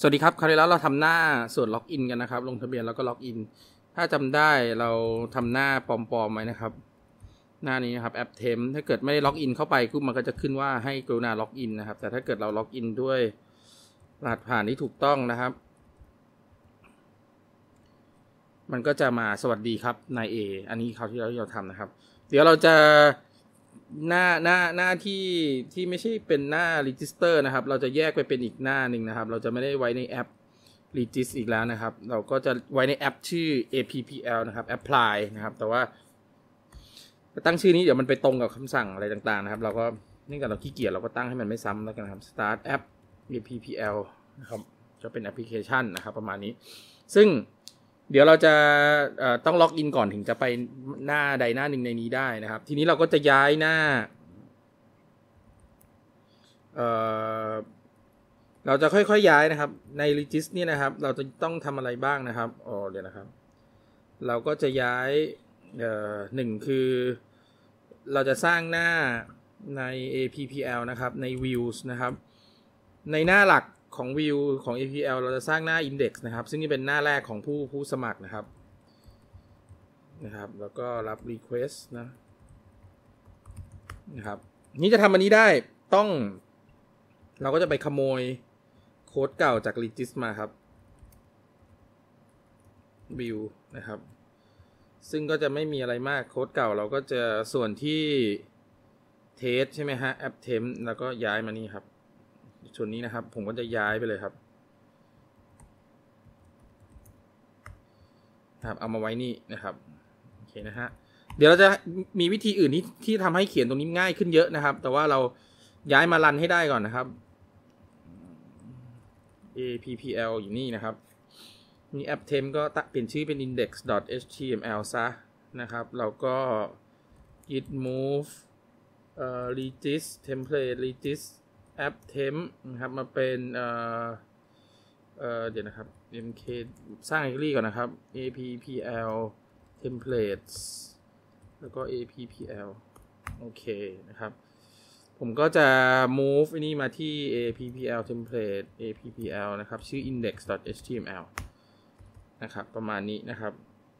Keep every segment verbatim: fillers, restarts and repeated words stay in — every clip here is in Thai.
สวัสดีครับคราวที่แล้วเราทำหน้าส่วนล็อกอินกันนะครับลงทะเบียนแล้วก็ล็อกอินถ้าจำได้เราทำหน้าปลอมๆไว้นะครับหน้านี้นะครับแอปเทมถ้าเกิดไม่ได้ล็อกอินเข้าไปปุ๊บมันก็จะขึ้นว่าให้กรุณาล็อกอินนะครับแต่ถ้าเกิดเราล็อกอินด้วยรหัสผ่านที่ถูกต้องนะครับมันก็จะมาสวัสดีครับนาย A อันนี้คราวที่แล้วที่เราทำนะครับเดี๋ยวเราจะหน้าหน้าหน้าที่ที่ไม่ใช่เป็นหน้า register นะครับเราจะแยกไปเป็นอีกหน้าหนึ่งนะครับเราจะไม่ได้ไว้ในแอป register อีกแล้วนะครับเราก็จะไว้ในแอปชื่อ เอ พี พี แอล นะครับ apply นะครับแต่ว่าตั้งชื่อนี้เดี๋ยวมันไปตรงกับคำสั่งอะไรต่างๆนะครับเราก็เนื่องจากเราขี้เกียจเราก็ตั้งให้มันไม่ซ้ำแล้วกันครับ start app เอ พี พี แอล นะครับจะเป็นแอปพลิเคชันนะครับประมาณนี้ซึ่งเดี๋ยวเราจะต้องล็อกอินก่อนถึงจะไปหน้าใดหน้าหนึ่งในนี้ได้นะครับทีนี้เราก็จะย้ายหน้าเอ่อเราจะค่อยๆย้ายนะครับใน Regist เนี่ยนะครับเราจะต้องทำอะไรบ้างนะครับอ๋อเดี๋ยวนะครับเราก็จะย้ายเอ่อหนึ่งคือเราจะสร้างหน้าใน เอ พี พี แอล นะครับใน Views นะครับในหน้าหลักของ View ของ เอ พี พี แอล เราจะสร้างหน้า Index นะครับซึ่งนี่เป็นหน้าแรกของผู้ผู้สมัครนะครับนะครับแล้วก็รับ Request นะนะครับนี่จะทำอันนี้ได้ต้องเราก็จะไปขโมยโค้ดเก่าจาก Regist มาครับ View นะครับซึ่งก็จะไม่มีอะไรมากโค้ดเก่าเราก็จะส่วนที่ Test ใช่ไหมฮะ App Temp แล้วก็ย้ายมานี่ครับส่วนนี้นะครับผมก็จะย้ายไปเลยครับครับเอามาไว้นี่นะครับโอเคนะฮะเดี๋ยวเราจะมีวิธีอื่นที่ที่ทำให้เขียนตรงนี้ง่ายขึ้นเยอะนะครับแต่ว่าเราย้ายมารันให้ได้ก่อนนะครับ เอ พี พี แอล อยู่นี่นะครับมี app temp ก็เปลี่ยนชื่อเป็น index ดอท เอช ที เอ็ม แอล ซะนะครับเราก็ git move เอ่อ regist template regist app temp นะครับมาเป็นเอ่อเอ่อเดี๋ยวนะครับ mk สร้าง library ก่อนนะครับ เอ พี พี แอล templates แล้วก็ เอ พี พี แอล โอเคนะครับผมก็จะ move อันนี้มาที่ เอ พี พี แอล template เอ พี พี แอล นะครับชื่อ index ดอท เอช ที เอ็ม แอล นะครับประมาณนี้นะครับ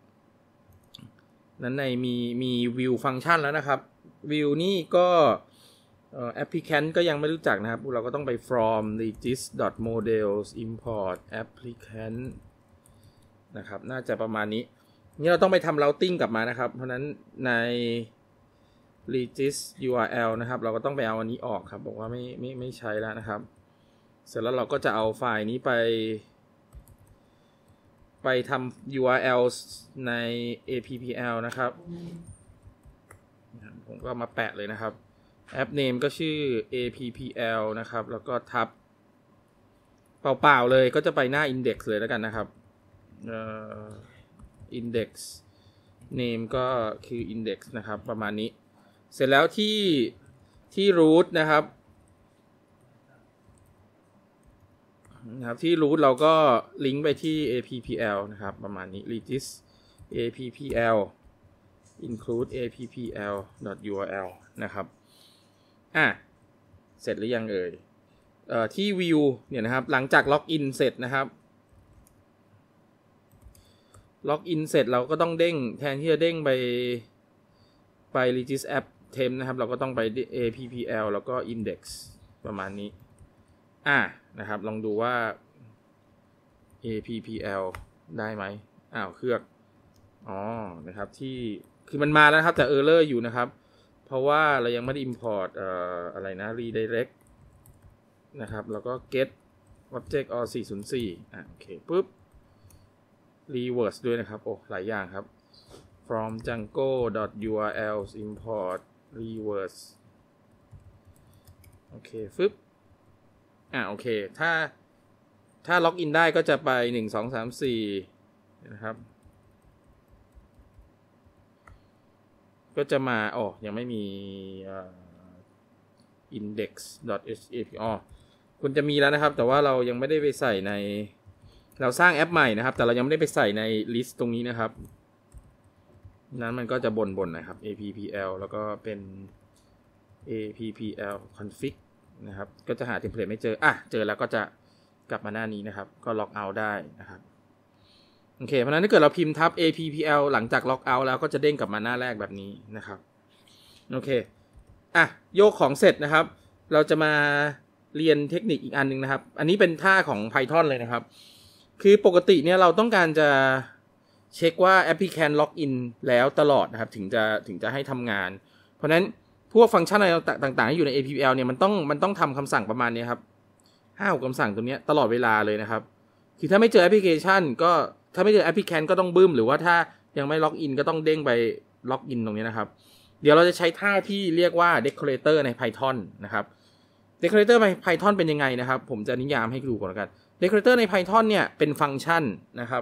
นั้นในมีมี view ฟังก์ชันแล้วนะครับ view นี่ก็เอ่อ applicant ก็ยังไม่รู้จักนะครับเราก็ต้องไป from regist dot models import applicant นะครับน่าจะประมาณนี้นี่เราต้องไปทำ routing กลับมานะครับเพราะนั้นใน regist ยู อาร์ แอล นะครับเราก็ต้องไปเอาอันนี้ออกครับบอกว่าไม่ไม่ไม่ใช้แล้วนะครับเสร็จแล้วเราก็จะเอาไฟล์นี้ไปไปทำ ยู อาร์ แอล ใน เอ พี พี แอล นะครับผมก็มาแปะเลยนะครับ app name ก็ชื่อ เอ พี พี แอล นะครับแล้วก็ทับเปล่าๆเลยก็จะไปหน้า index เลยแล้วกันนะครับเอ่อ index name ก็คือ index นะครับประมาณนี้เสร็จแล้วที่ที่ root นะครับนะครับที่ root เราก็ลิงก์ไปที่ เอ พี พี แอล นะครับประมาณนี้ regist เอ พี พี แอล include เอ พี พี แอล ดอท ยู อาร์ แอล นะครับอ่ะเสร็จหรือยังเอ่ยเอ่อที่ view เนี่ยนะครับหลังจากล็อกอินเสร็จนะครับล็อกอินเสร็จเราก็ต้องเด้งแทนที่จะเด้งไปไป regist app temp นะครับเราก็ต้องไป เอ พี พี แอล แล้วก็ index ประมาณนี้อ่ะนะครับลองดูว่า เอ พี พี แอล ได้ไหมอ้าวเครือกอ๋อนะครับที่คือมันมาแล้วครับแต่ error อยู่นะครับเพราะว่าเรายังไม่ได้ import เอ่ออะไรนะ redirect นะครับแล้วก็ get object or สี่ศูนย์สี่อ่ะโอเคปุ๊บ reverse ด้วยนะครับโอ้หลายอย่างครับ from django dot ยู อาร์ แอล import reverse โอเคฟึบอ่ะโอเคถ้าถ้าล็อกอินได้ก็จะไปหนึ่ง สอง สาม สี่นะครับก็จะมาอ๋อยังไม่มีเอ่อ index dot เอช ที เอ็ม แอล อ๋อคุณจะมีแล้วนะครับแต่ว่าเรายังไม่ได้ไปใส่ในเราสร้างแอปใหม่นะครับแต่เรายังไม่ได้ไปใส่ใน list ตรงนี้นะครับนั้นมันก็จะบ่นๆนะครับ เอ พี พี แอล แล้วก็เป็น เอ พี พี แอล config นะครับก็จะหาเทมเพลตไม่เจออ่ะเจอแล้วก็จะกลับมาหน้านี้นะครับก็ล็อกเอาท์ได้นะครับโอเคเพราะฉะนั้นถ้าเกิดเราพิมพ์ทับ เอ พี พี แอล หลังจากล็อกเอาท์แล้วก็จะเด้งกลับมาหน้าแรกแบบนี้นะครับโอเคอ่ะโยกของเสร็จนะครับเราจะมาเรียนเทคนิคอีกอันนึงนะครับอันนี้เป็นท่าของ Python เลยนะครับคือปกติเนี่ยเราต้องการจะเช็คว่า applicant login แล้วตลอดนะครับถึงจะถึงจะให้ทำงานเพราะฉะนั้นพวกฟังก์ชันอะไรต่างๆที่อยู่ใน เอ พี พี แอล เนี่ยมันต้องมันต้องทำคำสั่งประมาณนี้ครับห้าหกคำสั่งตรงนี้ตลอดเวลาเลยนะครับคือถ้าไม่เจอแอปพลิเคชันก็ถ้าไม่เจอ applicant ก็ต้องบึ้มหรือว่าถ้ายังไม่ล็อกอินก็ต้องเด้งไปล็อกอินตรงนี้นะครับเดี๋ยวเราจะใช้ท่าที่เรียกว่า decorator ใน Python นะครับ decorator ใน Python เป็นยังไงนะครับผมจะนิยามให้ดูก่อนแล้วกัน decorator ใน Python เนี่ยเป็นฟังก์ชันนะครับ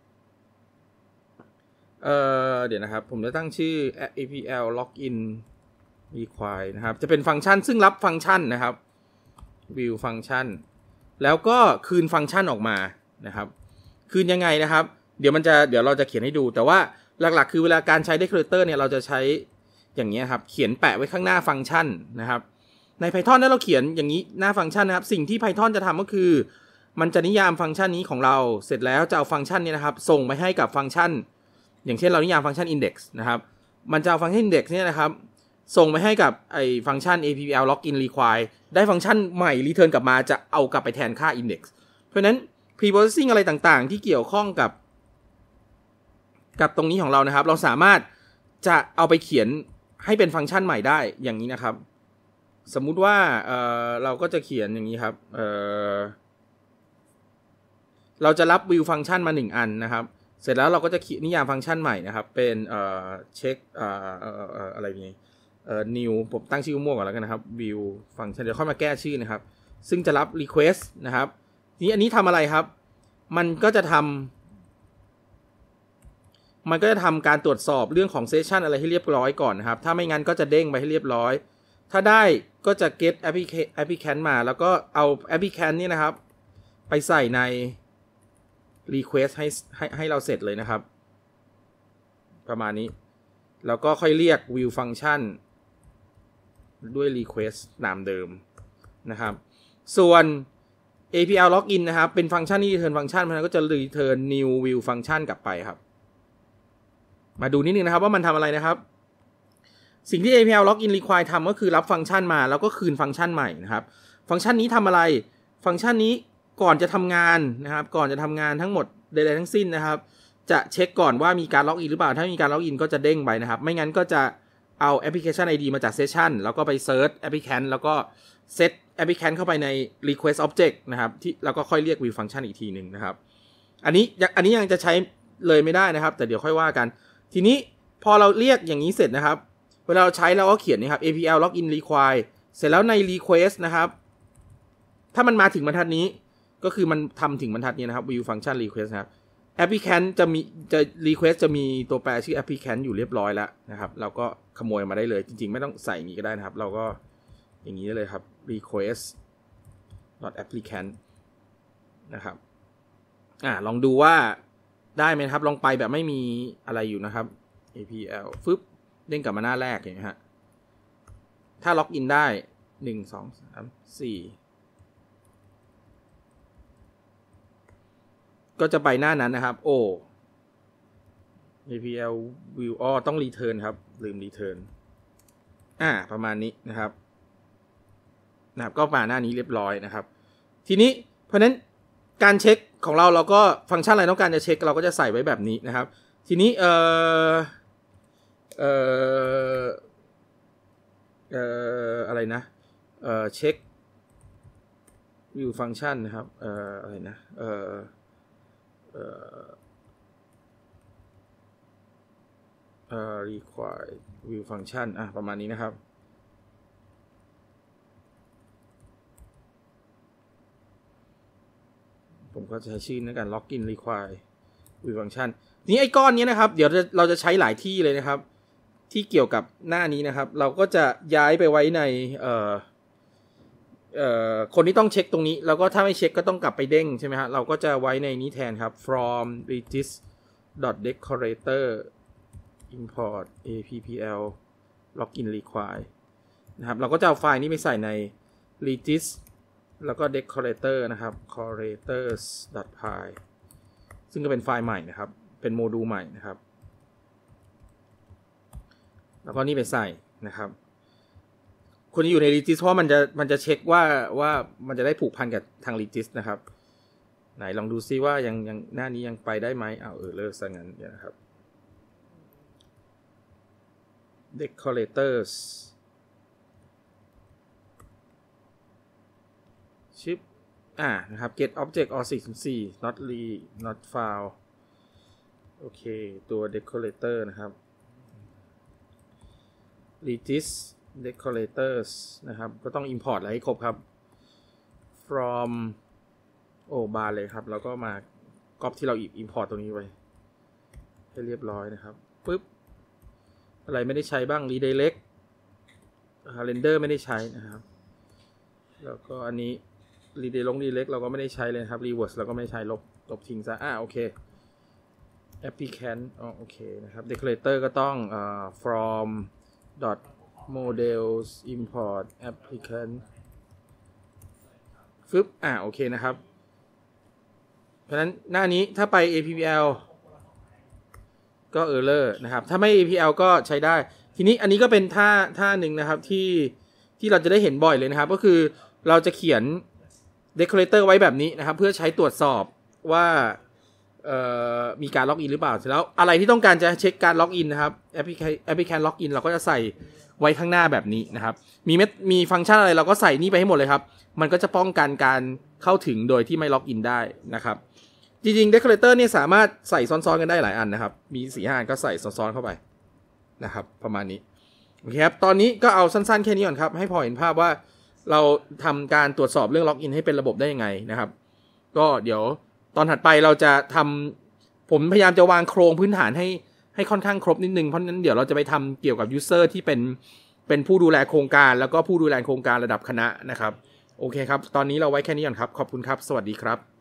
เอ่อเดี๋ยวนะครับผมจะตั้งชื่อ เอ พี แอล login require นะครับจะเป็นฟังก์ชันซึ่งรับฟังก์ชันนะครับ view ฟังก์ชันแล้วก็คืนฟังก์ชันออกมานะครับคืนยังไงนะครับเดี๋ยวมันจะเดี๋ยวเราจะเขียนให้ดูแต่ว่าหลักๆคือเวลาการใช้ decorator เนี่ยเราจะใช้อย่างนี้ครับเขียนแปะไว้ข้างหน้าฟังก์ชันนะครับใน Python ถ้าเราเขียนอย่างนี้หน้าฟังก์ชันนะครับสิ่งที่ Python จะทำก็คือมันจะนิยามฟังก์ชันนี้ของเราเสร็จแล้วจะเอาฟังก์ชันนี้นะครับส่งไปให้กับฟังก์ชันอย่างเช่นเรานิยามฟังก์ชัน index นะครับมันจะเอาฟังก์ชัน index เนี่ยนะครับส่งไปให้กับไอ้ฟังก์ชัน เอ พี พี แอล login require ได้ฟังก์ชันใหม่ return กลับมาจะเอากลับไปแทนค่า index เพราะฉะนั้น preprocessing อะไรต่างๆที่เกี่ยวข้องกับกับตรงนี้ของเรานะครับเราสามารถจะเอาไปเขียนให้เป็นฟังก์ชันใหม่ได้อย่างนี้นะครับสมมุติว่าเอ่อเราก็จะเขียนอย่างนี้ครับเอ่อเราจะรับ view ฟังก์ชันมาหนึ่งอันนะครับเสร็จแล้วเราก็จะเขียนนิยามฟังก์ชันใหม่นะครับเป็นเอ่อเช็คเอ่อเอ่อเอ่ออะไรนี้เอ่อ new ผมตั้งชื่อมั่วก่อนแล้วกันนะครับ view ฟังก์ชันเดี๋ยวค่อยมาแก้ชื่อนะครับซึ่งจะรับ request นะครับนี่อันนี้ทำอะไรครับมันก็จะทำมันก็จะทำการตรวจสอบเรื่องของเซสชันอะไรให้เรียบร้อยก่อนนะครับถ้าไม่งั้นก็จะเด้งไปให้เรียบร้อยถ้าได้ก็จะ get applicant มาแล้วก็เอา applicant นี่นะครับไปใส่ใน request ให้ให้ให้เราเสร็จเลยนะครับประมาณนี้แล้วก็ค่อยเรียก view function ด้วย request ตามเดิมนะครับส่วน เอ พี แอล login นะครับเป็นฟังก์ชันที่ return ฟังก์ชันมันก็จะ return new view function กลับไปครับมาดูนิดนึงนะครับว่ามันทำอะไรนะครับสิ่งที่ เอ พี แอล login require ทำก็คือรับฟังก์ชันมาแล้วก็คืนฟังก์ชันใหม่นะครับฟังก์ชันนี้ทำอะไรฟังก์ชันนี้ก่อนจะทำงานนะครับก่อนจะทำงานทั้งหมดใดๆทั้งสิ้นนะครับจะเช็คก่อนว่ามีการล็อกอินหรือเปล่าถ้ามีการล็อกอินก็จะเด้งไปนะครับไม่งั้นก็จะเอา application ไอ ดี มาจาก session แล้วก็ไป search applicant แล้วก็ set applicant เข้าไปใน request object นะครับที่แล้วก็ค่อยเรียก view function อีกทีนึงนะครับอันนี้อันนี้ยังจะใช้เลยไม่ได้นะครับแต่เดี๋ยวค่อยว่ากันทีนี้พอเราเรียกอย่างนี้เสร็จนะครับเวลาเราใช้เราก็เขียนนะครับ เอ พี แอล login require เสร็จแล้วใน request นะครับถ้ามันมาถึงบรรทัดนี้ก็คือมันทำถึงบรรทัดนี้นะครับ view function request นะครับ applicant จะมีจะ request จะมีตัวแปรชื่อ applicant อยู่เรียบร้อยแล้วนะครับเราก็ขโมยมาได้เลยจริงๆไม่ต้องใส่อย่างนี้ก็ได้นะครับเราก็อย่างนี้ได้เลยครับ request not applicant นะครับอ่าลองดูว่าได้ไหมครับลองไปแบบไม่มีอะไรอยู่นะครับ เอ พี แอล ฟึบเด้งกลับมาหน้าแรกเห็นไหมฮะถ้าล็อกอินได้หนึ่ง สอง สาม สี่ก็จะไปหน้านั้นนะครับโอ้ เอ พี แอล view อ๋อต้อง return ครับลืม return อ่าประมาณนี้นะครับนะครับก็มาหน้านี้เรียบร้อยนะครับทีนี้เพราะนั้นการเช็คของเราเราก็ฟังก์ชันอะไรต้องการจะเช็คเราก็จะใส่ไว้แบบนี้นะครับทีนี้เอ่อเอ่อเอ่ออะไรนะเอ่อเช็ค view function นะครับเอ่ออะไรนะเอ่อเอ่อเอ่อ require view function อ่ะประมาณนี้นะครับผมก็จะใช้ชื่อในการ login require view function นี้ไอ้ก้อนนี้นะครับเดี๋ยวเราจะใช้หลายที่เลยนะครับที่เกี่ยวกับหน้านี้นะครับเราก็จะย้ายไปไว้ในเอ่อเอ่อคนที่ต้องเช็คตรงนี้แล้วก็ถ้าไม่เช็คก็ต้องกลับไปเด้งใช่ไหมฮะเราก็จะไว้ในนี้แทนครับ from regis decorator import เอ พี พี แอล login require นะครับเราก็จะเอาไฟล์นี้ไปใส่ใน regis แล้วก็ decorator นะครับ decorators.py ซึ่งก็เป็นไฟล์ใหม่นะครับเป็นโมดูลใหม่นะครับแล้วก็นี่ไปใส่นะครับคนที่อยู่ใน Regis เพราะมันจะมันจะเช็คว่าว่ามันจะได้ผูกพันกับทาง Regis นะครับไหนลองดูซิว่ายังยังหน้านี้ยังไปได้ไหมเอาเออเลิกซะงั้นเดี๋ยวนะครับ decorators ชิปอ่านะครับ get object or สี่ สี่ not re not found โอเคตัว decorator นะครับ Regis decorators นะครับก็ต้อง import อะไรให้ครบครับ from โอ้บาร์เลยครับแล้วก็มาก๊อปที่เรา import ตรงนี้ไว้ให้เรียบร้อยนะครับปึ๊บอะไรไม่ได้ใช้บ้าง redirect render ไม่ได้ใช้นะครับแล้วก็อันนี้ redirect ลง redirect เราก็ไม่ได้ใช้เลยครับ reverse เราก็ไม่ได้ใช้ลบลบทิ้งซะอ่ะโอเค applicant อ๋อโอเคนะครับ decorator ก็ต้องเอ่อ from dot models import applicant ฟึบอ่ะโอเคนะครับเพราะฉะนั้นหน้านี้ถ้าไป เอ พี พี แอล ก็ error นะครับถ้าไม่ เอ พี แอล ก็ใช้ได้ทีนี้อันนี้ก็เป็นท่าท่าหนึ่งนะครับที่ที่เราจะได้เห็นบ่อยเลยนะครับก็คือเราจะเขียน decorator ไว้แบบนี้นะครับเพื่อใช้ตรวจสอบว่าเอ่อมีการล็อกอินหรือเปล่าเสร็จแล้วอะไรที่ต้องการจะเช็คการล็อกอินนะครับ applicantล็อกอินเราก็จะใส่ไว้ข้างหน้าแบบนี้นะครับมีเม็ดมีฟังก์ชันอะไรเราก็ใส่นี่ไปให้หมดเลยครับมันก็จะป้องกันการเข้าถึงโดยที่ไม่ล็อกอินได้นะครับจริงๆ decorator เนี่ยสามารถใส่ซ้อนๆกันได้หลายอันนะครับมี สี่ห้า อันก็ใส่ซ้อนๆเข้าไปนะครับประมาณนี้โอเคครับตอนนี้ก็เอาสั้นๆแค่นี้ก่อนครับให้พอเห็นภาพว่าเราทำการตรวจสอบเรื่องล็อกอินให้เป็นระบบได้ยังไงนะครับก็เดี๋ยวตอนถัดไปเราจะทำผมพยายามจะวางโครงพื้นฐานให้ให้ค่อนข้างครบนิดนึงเพราะนั้นเดี๋ยวเราจะไปทำเกี่ยวกับ user ที่เป็นเป็นผู้ดูแลโครงการแล้วก็ผู้ดูแลโครงการระดับคณะนะครับโอเคครับตอนนี้เราไว้แค่นี้ก่อนครับขอบคุณครับสวัสดีครับ